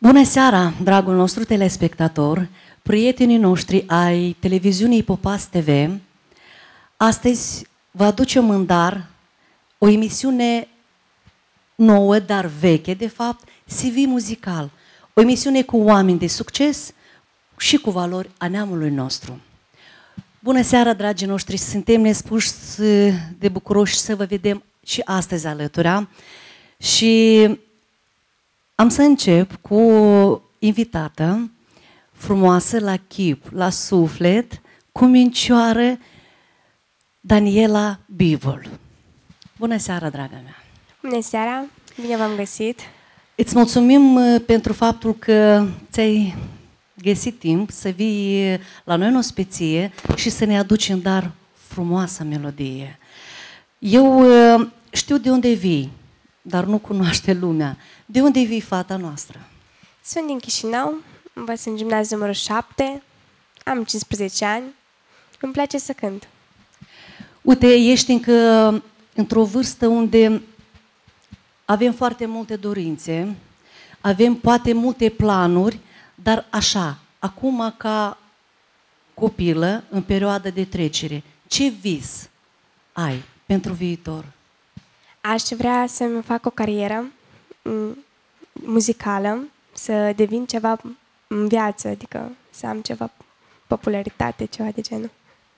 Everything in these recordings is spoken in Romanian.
Bună seara, dragul nostru telespectator, prietenii noștri ai televiziunii Popas TV. Astăzi vă aducem în dar o emisiune nouă, dar veche, de fapt, CV Muzical. O emisiune cu oameni de succes și cu valori a neamului nostru. Bună seara, dragii noștri, suntem nespuși de bucuroși să vă vedem și astăzi alături. Și am să încep cu o invitată frumoasă la chip, la suflet, cumincioară, Daniela Bivol. Bună seara, draga mea! Bună seara! Bine v-am găsit! Îți mulțumim pentru faptul că ți-ai găsit timp să vii la noi în ospeție și să ne aduci în dar frumoasă melodie. Eu știu de unde vii, dar nu cunoaște lumea. De unde vii, fata noastră? Sunt din Chișinău, învăț în gimnaziul numărul 7, am 15 ani, îmi place să cânt. Uite, ești încă într-o vârstă unde avem foarte multe dorințe, avem poate multe planuri, dar așa, acum ca copilă, în perioada de trecere, ce vis ai pentru viitor? Aș vrea să-mi fac o carieră muzicală, să devin ceva în viață, adică să am ceva popularitate, ceva de genul.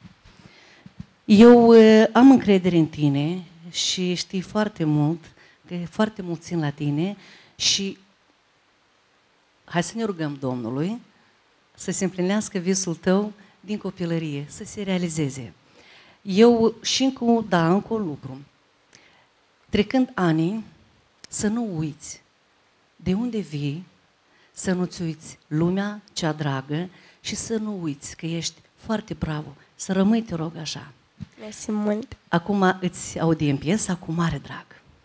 Eu am încredere în tine și știi foarte mult, că foarte mult țin la tine și hai să ne rugăm Domnului să se împlinească visul tău din copilărie, să se realizeze. Eu și încă un lucru. Trecând ani, să nu uiți de unde vii, să nu-ți uiți lumea cea dragă și să nu uiți că ești foarte bravo. Să rămâi, te rog, așa. Mersi mult. Acum îți audiem piesa cu mare drag.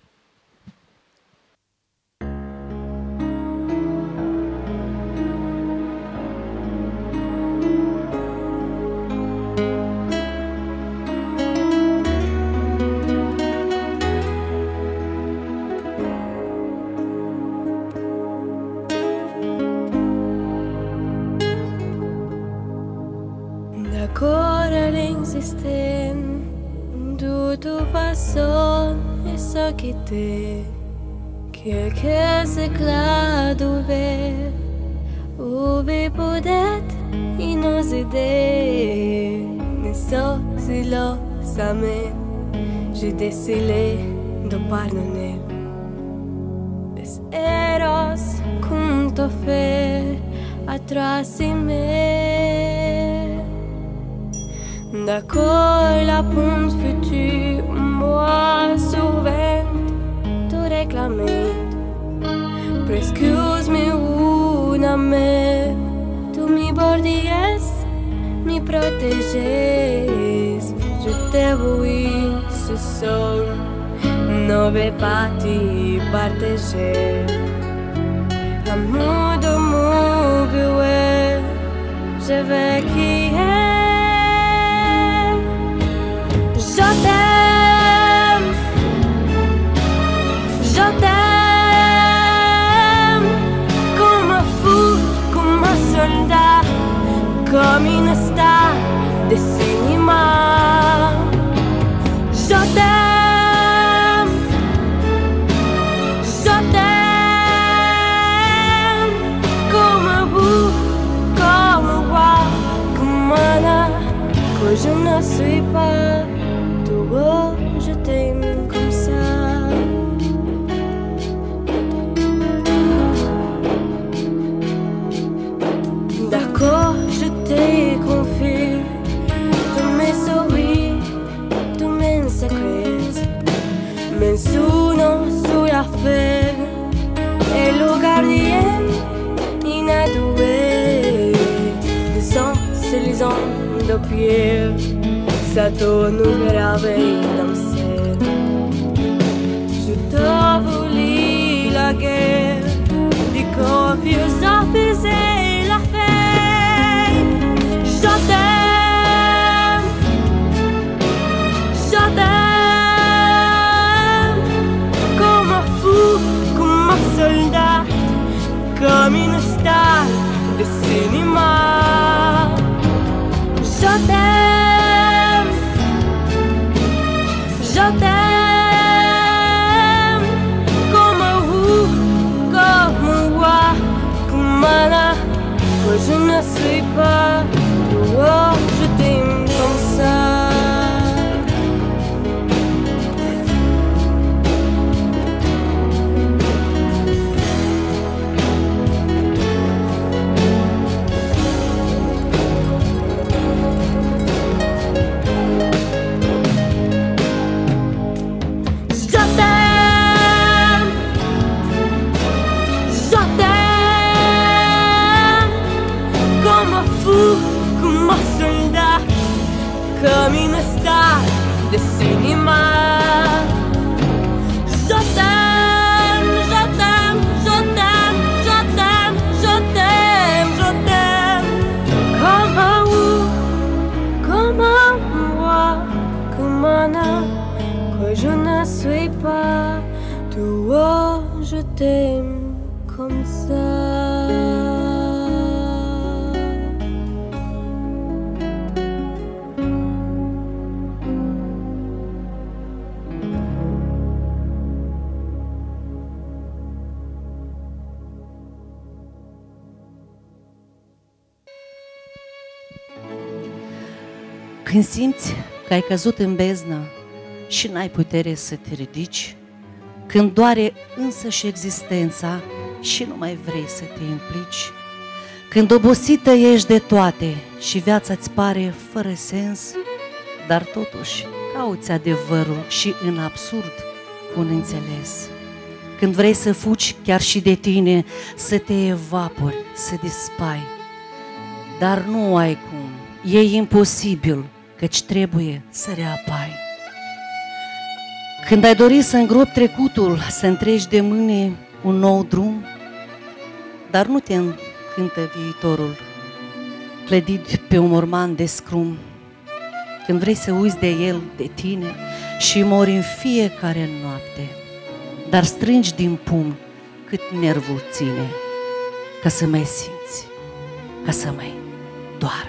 Toute façon est ce qui était quelques éclats d'ouvert où peut-être nos idées ne sont silosamente j'ai décidé de pardonner les erreurs qu'on t'a fait à D'accord, la punte future, moi souvent te réclamer. Prescuse-moi una main, tu me bordies, me protéges. Je te vois ce sol, ne vais pas te partager. Amour de mon vieux, je vais qui est. Je t'aime comme un fou, comme un soldat, comme une star de cinéma. Je t'aime comme un bou, comme un roi, comme un art que je ne suis pas. Oh, je t'aime comme ça. D'accord, je t'ai confié tous mes sourires, tous mes secrets. Mais souvent, sous la fête, et le gardien inadoué, les hommes de pierre. Ça tourne gravé dans le ciel. Je t'ai voulu la guerre, des copieux ça faisait la fête. Je t'aime comme un fou, comme un soldat, comme une cammino sta de cinema. Je t'aime, je t'aime, je t'aime, je t'aime, je t'aime, je t'aime. Comme un ours, comme un roi, comme un homme que je ne suis pas. Toi, je t'aime comme ça. Când simți că ai căzut în beznă și n-ai putere să te ridici, când doare însăși existența și nu mai vrei să te implici, când obosită ești de toate și viața-ți pare fără sens, dar totuși cauți adevărul și în absurd un înțeles. Când vrei să fugi chiar și de tine, să te evapori, să dispai, dar nu ai cum, e imposibil, căci trebuie să reapai. Când ai dorit să îngropi trecutul, să întregi de mâine un nou drum, dar nu te încântă viitorul, clădit pe un morman de scrum. Când vrei să uiți de el, de tine, și mori în fiecare noapte, dar strângi din pumn cât nervul ține, ca să mai simți, ca să mai doară.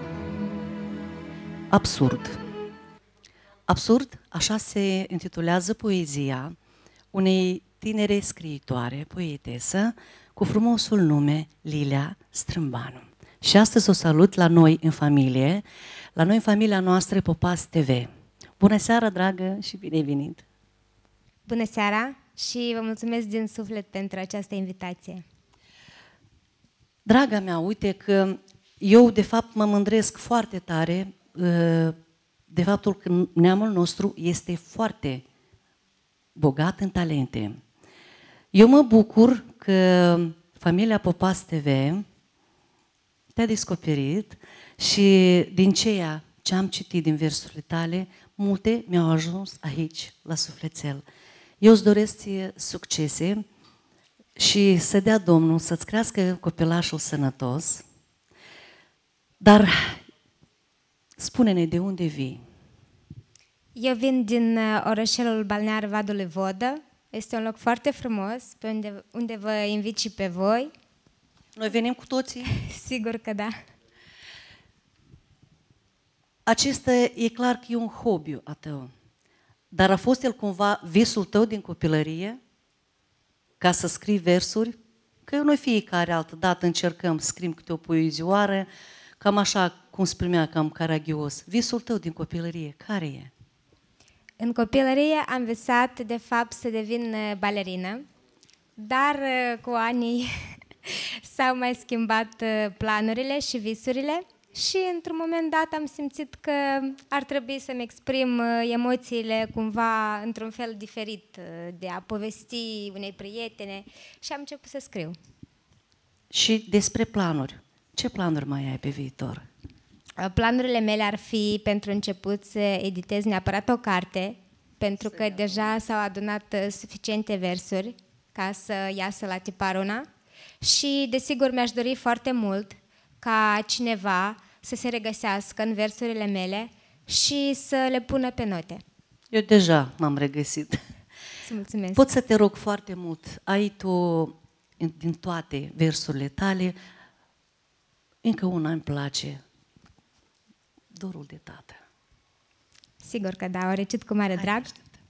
Absurd. Absurd, așa se intitulează poezia unei tinere scriitoare, poetesă, cu frumosul nume Lilia Strâmbanu. Și astăzi o salut la noi în familie, la noi în familia noastră Popas TV. Bună seara, dragă, și bine ai venit! Bună seara și vă mulțumesc din suflet pentru această invitație. Draga mea, uite că eu de fapt mă mândresc foarte tare de faptul că neamul nostru este foarte bogat în talente. Eu mă bucur că familia Popas TV te-a descoperit și din ceea ce am citit din versurile tale, multe mi-au ajuns aici, la sufletel. Eu îți doresc ție succese și să dea Domnul să-ți crească copilașul sănătos, dar spune-ne de unde vii. Eu vin din orășelul balnear Vadul Vodă. Este un loc foarte frumos, pe unde vă invit și pe voi. Noi venim cu toții? Sigur că da. Acesta e clar că e un hobby a tău. Dar a fost el cumva visul tău din copilărie? Ca să scrii versuri? Că noi fiecare altă dată încercăm să scriem câte o poezioară, cam așa cum spunea, cam caragios. Visul tău din copilărie, care e? În copilărie am visat, de fapt, să devin balerină, dar cu anii s-au mai schimbat planurile și visurile și, într-un moment dat, am simțit că ar trebui să-mi exprim emoțiile cumva într-un fel diferit de a povesti unei prietene și am început să scriu. Și despre planuri. Ce planuri mai ai pe viitor? Planurile mele ar fi, pentru început, să editez neapărat o carte, pentru că deja s-au adunat suficiente versuri ca să iasă la tiparul și, desigur, mi-aș dori foarte mult ca cineva să se regăsească în versurile mele și să le pună pe note. Eu deja m-am regăsit. Îți mulțumesc. Pot să te rog foarte mult, ai tu, din toate versurile tale, încă una îmi place, Dorul de tată. Sigur că da, o recit cu mare drag.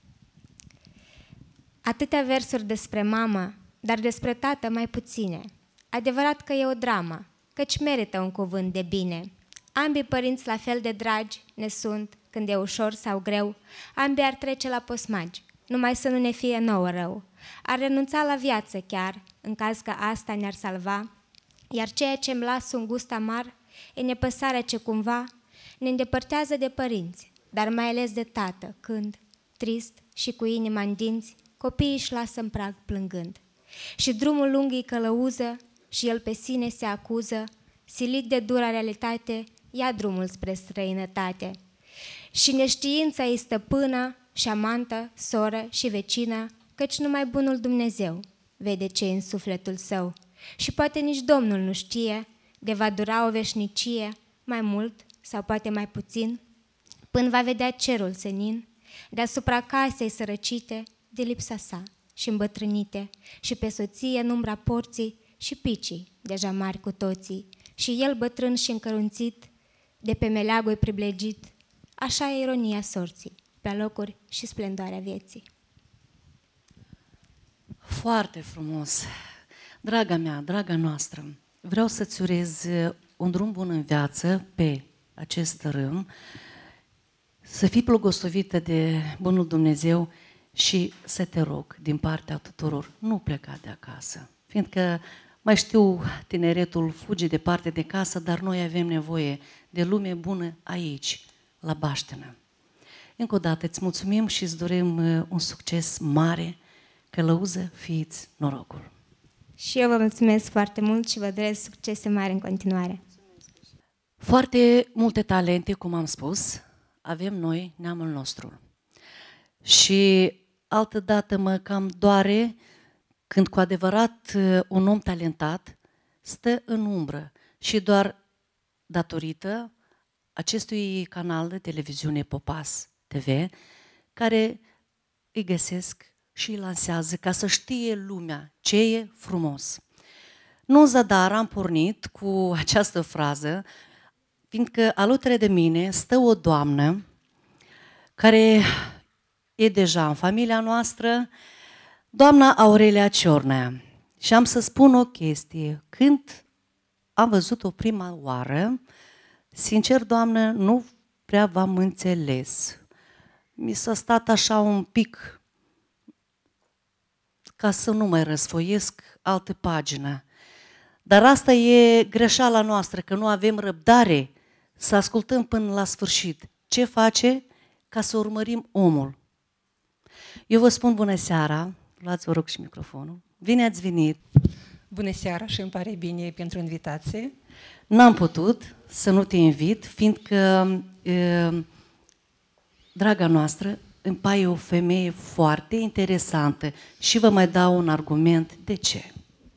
Atâtea versuri despre mamă, dar despre tată mai puține. Adevărat că e o dramă, căci merită un cuvânt de bine. Ambii părinți la fel de dragi ne sunt, când e ușor sau greu, ambii ar trece la posmagi, numai să nu ne fie nouă rău. Ar renunța la viață chiar, în caz că asta ne-ar salva, iar ceea ce-mi lasă un gust amar e nepăsarea ce cumva ne îndepărtează de părinți, dar mai ales de tată, când, trist și cu inima în dinți, copiii își lasă în prag plângând. Și drumul lung îi călăuză și el pe sine se acuză, silit de dura realitate, ia drumul spre străinătate. Și neștiința e stăpână și amantă, soră și vecină, căci numai bunul Dumnezeu vede ce în sufletul său. Și poate nici Domnul nu știe de va dura o veșnicie, mai mult sau poate mai puțin, până va vedea cerul senin, deasupra casei sărăcite de lipsa sa și îmbătrânite, și pe soție în umbra porții și picii, deja mari cu toții, și el bătrân și încărunțit, de pe meleagul privilegiat, așa e ironia sorții, pe locuri și splendoarea vieții. Foarte frumos! Draga mea, draga noastră, vreau să-ți urez un drum bun în viață pe acest râm, să fii благословită de bunul Dumnezeu și să te rog din partea tuturor, nu pleca de acasă, fiindcă mai știu, tineretul fuge departe de casă, dar noi avem nevoie de lume bună aici, la Baștenă. Încă o dată îți mulțumim și îți dorim un succes mare, călăuză, fiți norocul. Și eu vă mulțumesc foarte mult și vă doresc succese mari în continuare. Foarte multe talente, cum am spus, avem noi, neamul nostru. Și altădată mă cam doare când cu adevărat un om talentat stă în umbră și doar datorită acestui canal de televiziune Popas TV, care îi găsesc și îi lansează ca să știe lumea ce e frumos. Nu în zadar am pornit cu această frază, fiindcă alături de mine stă o doamnă care e deja în familia noastră, doamna Aurelia Ciornea. Și am să spun o chestie. Când am văzut-o prima oară, sincer, doamnă, nu prea v-am înțeles. Mi s-a stat așa un pic, ca să nu mai răsfoiesc altă pagină. Dar asta e greșeala noastră, că nu avem răbdare să ascultăm până la sfârșit ce face ca să urmărim omul. Eu vă spun bună seara, luați vă rog și microfonul. Bine ați venit! Bună seara și îmi pare bine pentru invitație. N-am putut să nu te invit, fiindcă, draga noastră, îmi pare o femeie foarte interesantă și vă mai dau un argument de ce.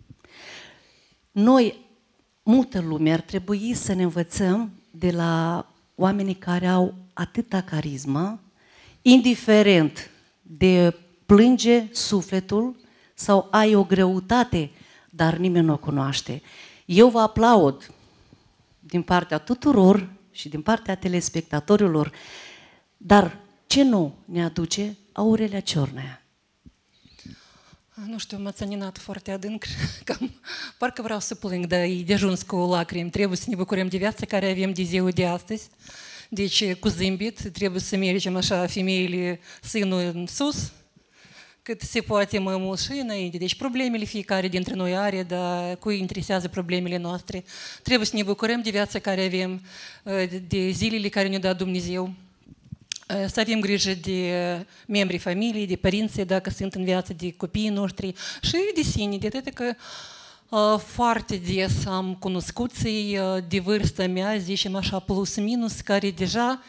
Noi, multă lume, ar trebui să ne învățăm de la oamenii care au atâta carismă, indiferent de plânge sufletul sau ai o greutate, dar nimeni nu o cunoaște. Eu vă aplaud din partea tuturor și din partea telespectatorilor, dar ce nu ne aduce Aurelia Ciornea? Nu știu, m-a țăninat foarte adânc, cam, parcă vreau să plâng, dar e de ajuns cu lacrimi. Trebuie să ne bucurăm de viața care avem de ziua de astăzi. Deci, cu zâmbet, trebuie să mergem așa, femeile, sânul în sus, cât se poate mai mult și înainte. Deci, problemele fiecare dintre noi are, dar cui interesează problemele noastre. Trebuie să ne bucurăm de viața care avem, de zilele care ne-a dat Dumnezeu. Să avem grijă de membrii familiei, de părinții, dacă sunt în viață, de copiii noștri și de sine. De atât că foarte des am cunoscuții de vârsta mea, zicem așa, plus minus, care deja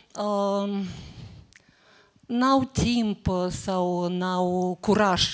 n-au timp sau n-au curaj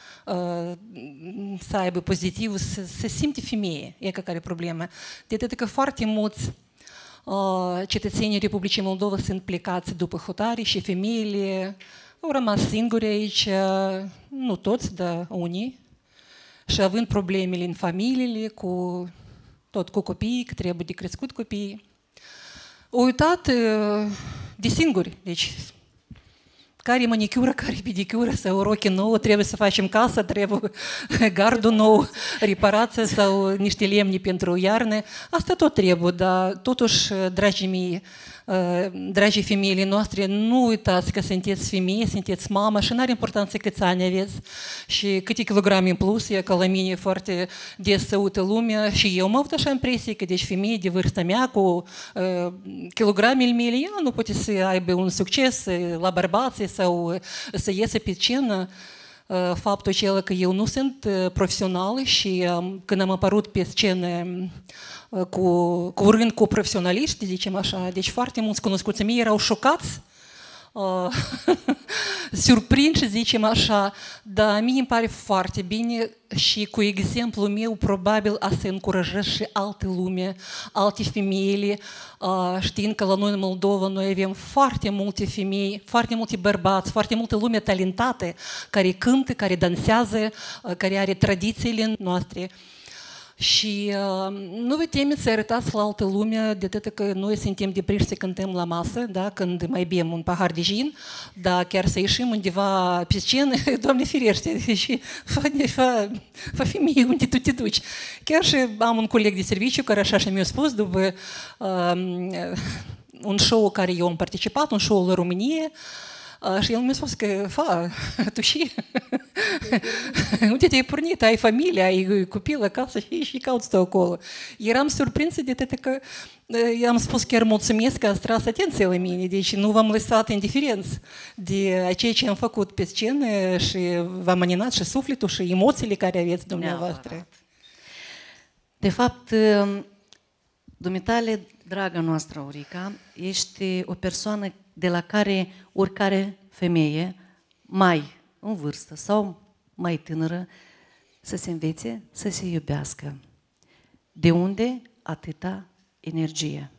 să aibă pozitiv, să simte femeie. E care e problema. De atât că foarte mulți cetățenii Republicii Moldova sunt plecați după hotare și femeile au rămas singure aici, nu toți, dar unii, și având problemele în familiile, cu copiii, că trebuie de crescut copiii, au uitat de singuri. Deci, care manicură, care pedicură sau roche nouă, trebuie să facem casă, trebuie gardul nou, reparație sau niște lemne pentru iarnă. Asta tot trebuie, dar totuși, dragii mei, dragii femeile noastre, nu uitați că sunteți femei, sunteți mamă și n-are importanță câți ani aveți și câte kilograme în plus, e ca la mine foarte des să uită lumea și eu am avut așa impresie că deci femeie de vârsta mea cu kilogramele mele, ea nu poate să aibă un succes la bărbații sau să iese pe scenă. faptul acela că eu nu sunt profesional și când am apărut pe scenă curând cu profesionaliști, zicem așa, deci foarte mulți cunoscuți mei erau șocați, surprinși, zicem așa, dar mie îmi pare foarte bine și cu exemplul meu probabil a să încurajez și alte lume, alte femei, știind că la noi în Moldova noi avem foarte multe femei, foarte multe bărbați, foarte multă lume talentată care cântă, care dansează, care are tradițiile noastre. Și nu vă temeți să arătați la altă lume de atât că noi suntem depriși să cântăm la masă, da? Când mai bem un pahar de gin, da, chiar să ieșim undeva pe scenă, Doamne ferește, și fa femeie unde tu te duci. Chiar și am un coleg de serviciu care așa și mi-a spus după un show care eu am participat, un show la România, și el mi-a spus că, tu și unde te-ai pornit, ai familie, ai copil acasă și cauți tu acolo. Eram surprinsă de atât că i-am spus chiar mulțumesc că ați tras atenție la mine, deci nu v-am lăsat indiferenți de ceea ce am făcut pe scenă și v-am aninat și sufletul și emoțiile care aveți dumneavoastră. De fapt, dumitale, draga noastră Aurica, ești o persoană de la care oricare femeie mai în vârstă sau mai tânără să se învețe, să se iubească. De unde atâta energie?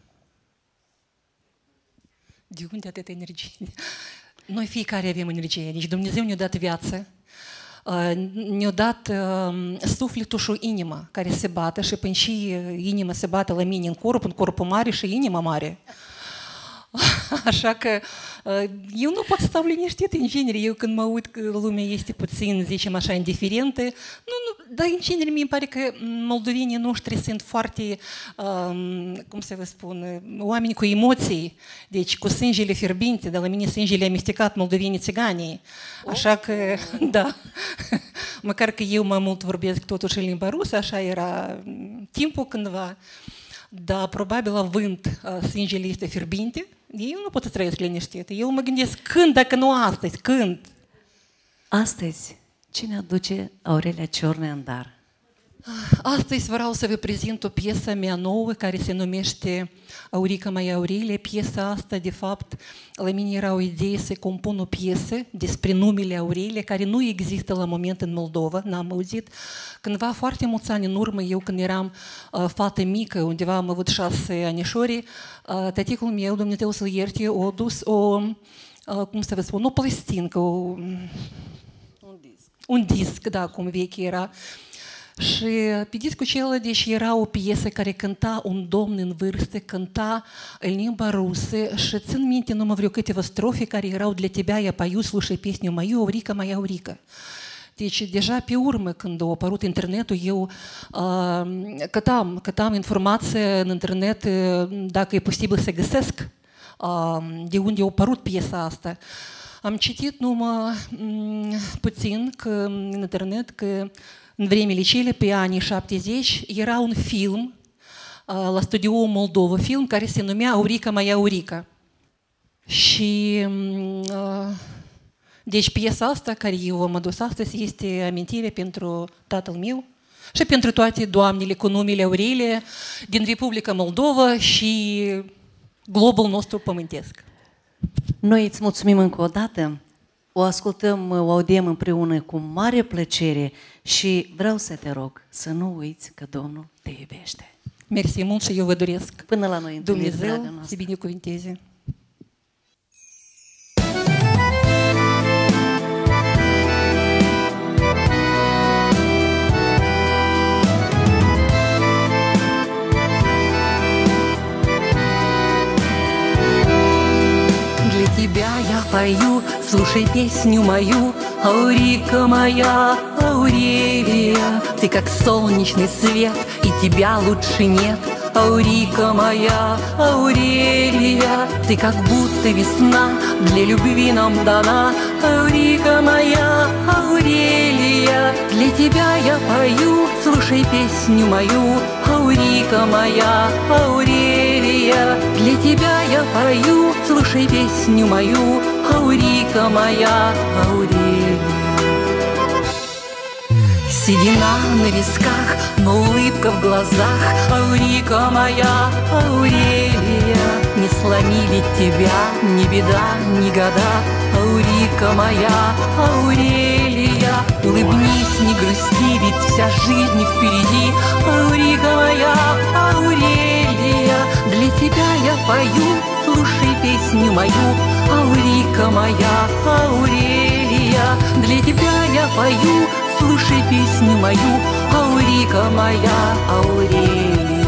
De unde atâta energie? Noi fiecare avem energie, deci Dumnezeu ne-a dat viață, ne-a dat sufletul și inima care se bată și până și inima se bate la mine în corpul mare și inima mare. Așa că eu nu pot să stau liniștit în genere. Eu când mă uit că lumea este puțin, zicem așa, indiferentă, dar în genere mi-e pare că moldovenii noștri sunt foarte, cum să vă spun, oameni cu emoții, deci cu sângele fierbinte, de la mine sângele amestecat moldovenii țiganii. Așa că, da, măcar că eu mai mult vorbesc totuși în limba rusă, așa era timpul cândva, dar probabil având sângele este fierbinte, eu nu pot să trăiesc liniștit. Eu mă gândesc când, dacă nu astăzi, când? Astăzi, cine aduce Aurelia Ciornea în dar? Astăzi vreau să vă prezint o piesă mea nouă care se numește Aurica mea Aurelia. Piesa asta, de fapt, la mine era o idee să compun o piesă despre numele Aurelia, care nu există la moment în Moldova, n-am auzit. Cândva, foarte mulți ani în urmă, eu când eram fată mică, undeva am avut 6 anișori, taticul meu, Dumnezeu să-l ierte, a dus cum să vă spun, o plastincă, un disc, da, cum vechi era. Și pe discul acela, deci era o piesă care cânta un domn în vârstă, cânta în limba rusă și țin minte numai vreo câteva strofe care erau Для тебя я пою, слушай песню мою, Aurica моя Aurica. Deci deja pe urmă, când a apărut internetul, eu cătam informație în internet dacă e posibil să găsesc de unde a apărut piesa asta. Am citit numai puțin în internet că în vremile cele, pe anii 70, era un film la Studioul Moldova, film care se numea Aurica mea Aurica. Și deci piesa asta care eu am adus astăzi este amintire pentru tatăl meu și pentru toate doamnele cu numele Aurelia din Republica Moldova și globul nostru pământesc. Noi îți mulțumim încă o dată. O ascultăm, o audiem împreună cu mare plăcere și vreau să te rog să nu uiți că Domnul te iubește. Mersi mult și eu vă doresc. Până la noi întâlniri, Dumnezeu să binecuvinteze. Тебя я пою, слушай песню мою, Aurica моя Aurelия. Ты как солнечный свет, и тебя лучше нет, Aurica моя Aurelия. Ты как будто весна, для любви нам дана, Aurica моя Aurelия. Для тебя я пою, слушай песню мою, Aurica моя Aurelия. Для тебя я пою, слушай песню мою, Aurica моя Aurelия. Седина на висках, но улыбка в глазах. Аурика моя, Аурелия, не сломили тебя ни беда, ни года. Аурика моя, Аурелия, улыбнись, не грусти, ведь вся жизнь впереди. Аурика моя, Аурелия, для тебя я пою, слушай песню мою. Аурика моя, Аурелия, для тебя я пою, слушай песню мою. Аурика моя, Аурелия.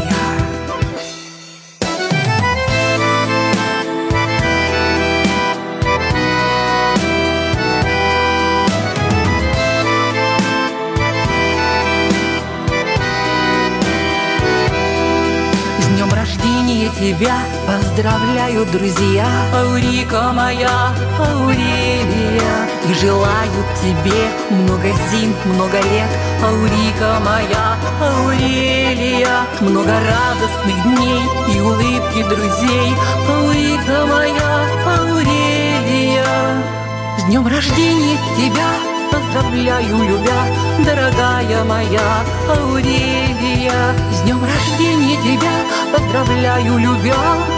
Тебя поздравляю, друзья, Аурика моя, Аурелия, и желаю тебе много зим, много лет. Аурика моя, Аурелия, много радостных дней и улыбки друзей. Аурика моя, Аурелия, с днем рождения тебя поздравляю, любя, дорогая моя Аурелия. С днем рождения тебя поздравляю, любя,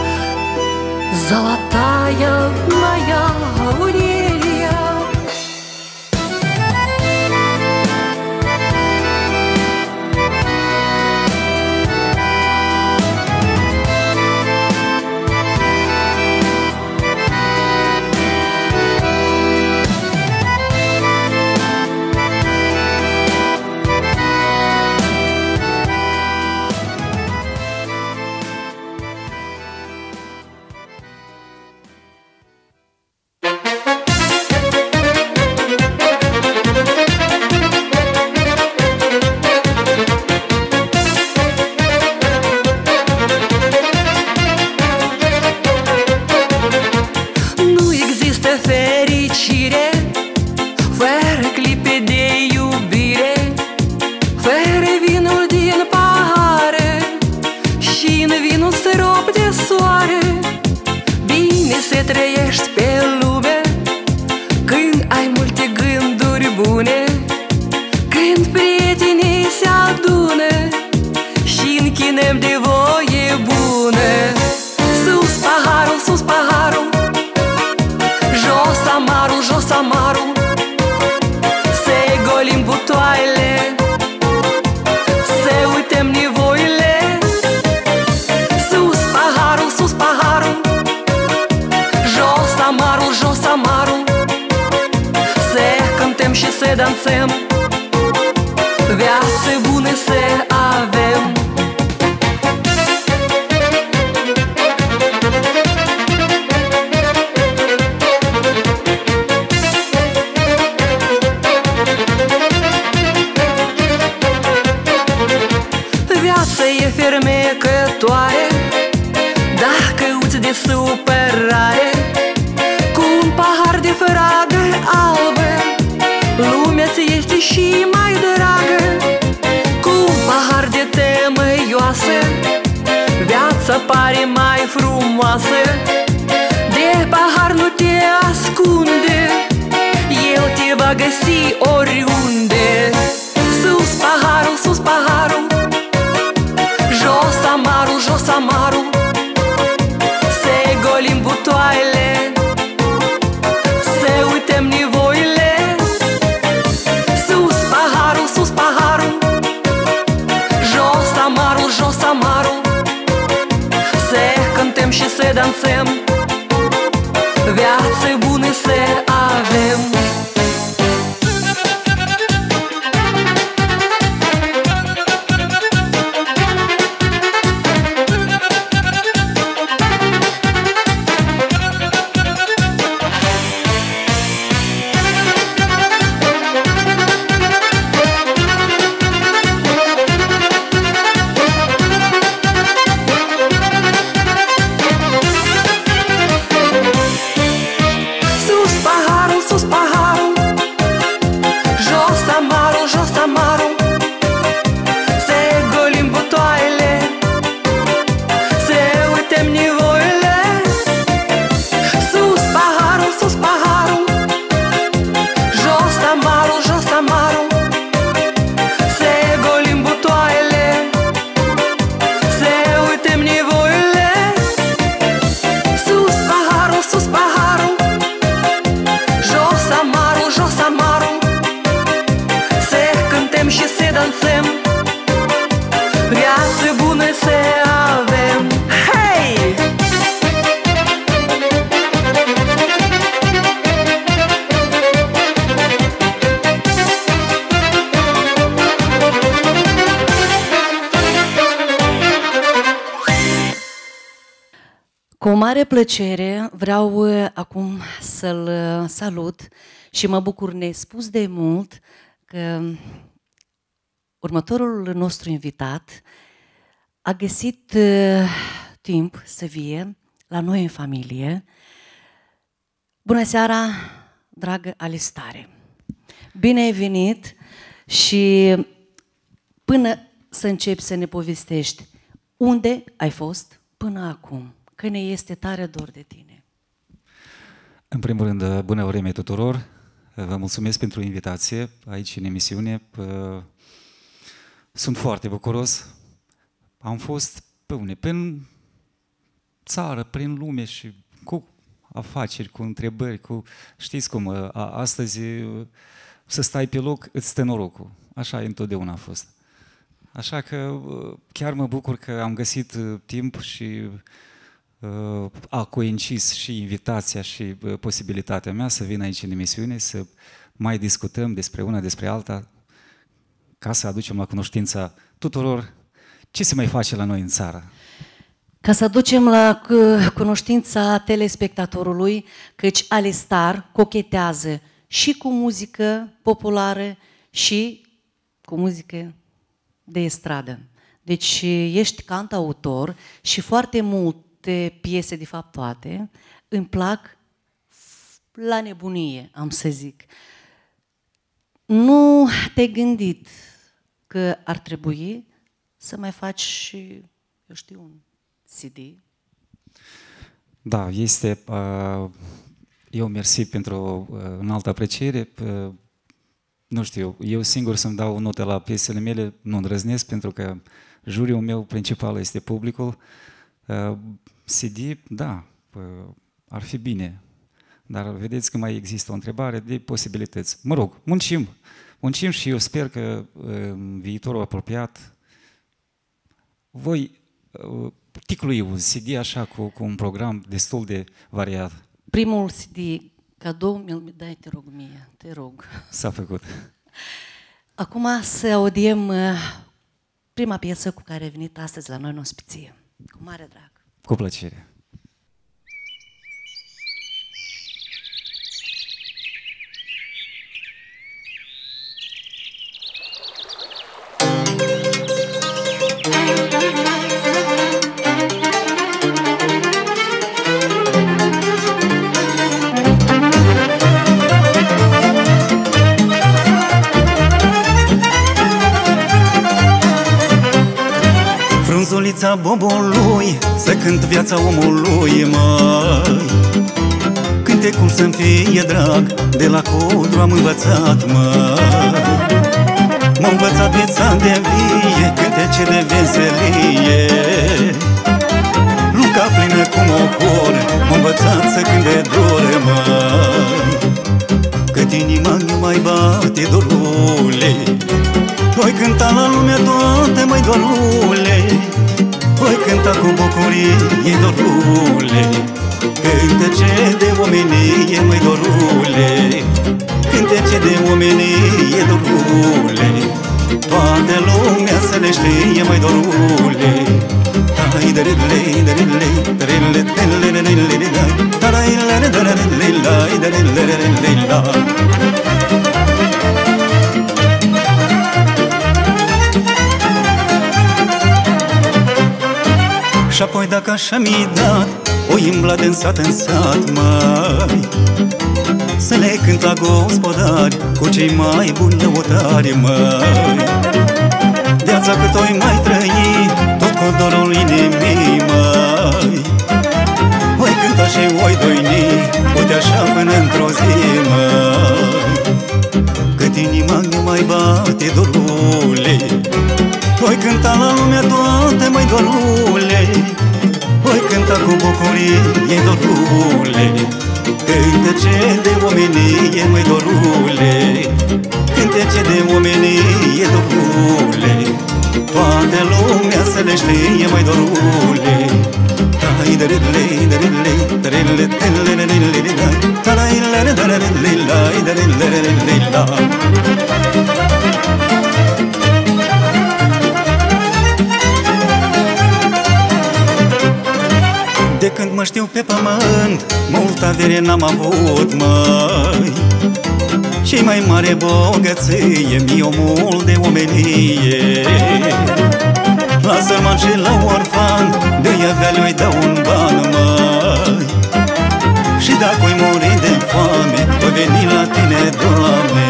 золотая моя Аурелия. Dansăm, viață bună să avem. Viața e fermecătoare, dacă uiți de supărare, cu un pahar de fragă albă lumea-ți este și mai dragă. Cu un pahar de temăioasă, viața pare mai frumoasă. De pahar nu te ascunde, el te va găsi oriunde. Sus paharul, sus paharul, jos amarul, jos amarul, se golim butoaile, se uităm nevoile. Jos amarul, să cântăm și să dansăm, viață bună să avem. mare plăcere vreau acum să-l salut și mă bucur nespus de mult că următorul nostru invitat a găsit timp să vie la noi în familie. Bună seara, dragă Alistare! Bine ai venit și până să începi să ne povestești unde ai fost până acum, că ne este tare dor de tine. În primul rând, bună vreme tuturor! Vă mulțumesc pentru invitație aici în emisiune. Sunt foarte bucuros. Am fost prin țară, prin lume și cu afaceri, cu întrebări, cu... Știți cum, astăzi să stai pe loc îți stă norocul. Așa întotdeauna a fost. Așa că chiar mă bucur că am găsit timp și a coincis și invitația și posibilitatea mea să vin aici în emisiune, să mai discutăm despre una, despre alta, ca să aducem la cunoștința tuturor ce se mai face la noi în țară. Ca să aducem la cunoștința telespectatorului, căci Alistar cochetează și cu muzică populară și cu muzică de estradă. Deci ești cantautor și foarte multe piese, de fapt toate, îmi plac la nebunie, am să zic. Nu te-ai gândit că ar trebui să mai faci și, eu știu, un CD? Da, este... eu mersi pentru înaltă apreciere. Nu știu, eu singur să-mi dau o notă la piesele mele, nu îndrăznesc, pentru că juriul meu principal este publicul. CD, da, ar fi bine, dar vedeți că mai există o întrebare de posibilități. Mă rog, muncim și eu sper că în viitorul apropiat voi ticlui un CD așa cu un program destul de variat. Primul CD cadou mi-l dai, te rog mie, te rog. S-a făcut. Acum să audiem prima piesă cu care ai venit astăzi la noi în ospiție. Cu mare drag. Cu plăcere. Frunzulița bobului, să cânt viața omului, măi. Cântecul să-mi fie drag, de la codru am învățat, măi. M-a învățat viața de vie, cântece de veselie. Luca plină cu mohor, m-a învățat să cânt de dor, măi. Cât inima nu mai bate, dorule, voi cânta la lumea toată, măi, dorule. Voi cânta cu bucurie, dorule. Cântece de omenie, măi, dorule. Cântece de omenie, dorule. Toată lumea să le știe, măi, dorule. Hai de rele, de rele, de rele, de rele, de rele, de rele. Și apoi dacă așa mi-i dat o imbla din sat în sat, măi, să le cânt la gospodari cu cei mai buni lăutari, măi. Viața cât o-i mai trăi, tot cu dorul inimii, măi. Voi cânta și voi doini, uite așa până într-o zi, măi. Cât inima nu mai bate, dorule, voi cânta la lumea toată, măi, dorule. Voi cânta cu bucurie, dorule. Cântece de omenie, măi, dorule. Cântece de omenie, dorule. Toată lumea să le știe, măi, dorule. Hai de rele, de rele, de rele, de rele, de rele, de rele. De când mă știu pe pământ, multă avere n-am avut, măi. Și mai mare bogăție mi omul de omenie. La sărman și la orfan, de-i avea le-i dau un ban, măi. Și dacă-i muri de foame, voi veni la tine, Doamne.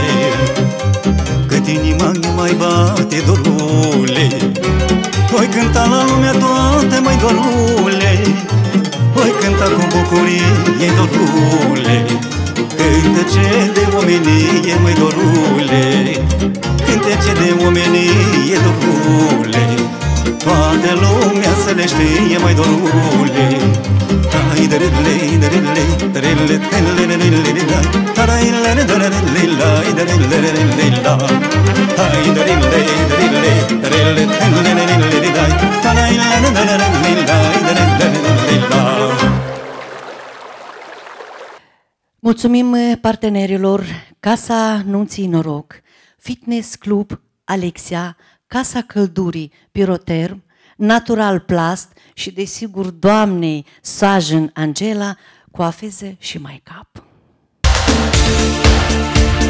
Cât inima mai bate, dorule, voi cânta la lumea toată, măi, dorule. Voi cânta cu bucurie, dorule. Cântece de omenie, măi, dorule. Cântece de omenie, dorule. Toată lumea să le știe, măi, dorule. Hai de rele, de rele, de rele, de rele, de rele, da. Hai de rele, de rele, de rele, da. Hai de rele, de rele, de rele, de rele, da. Hai de rele, de rele, de rele, da. Mulțumim partenerilor Casa Nunții Noroc, Fitness Club Alexia, Casa Căldurii Piroterm, Natural Plast și, desigur, doamnei Sajen Angela, coafeze și make-up.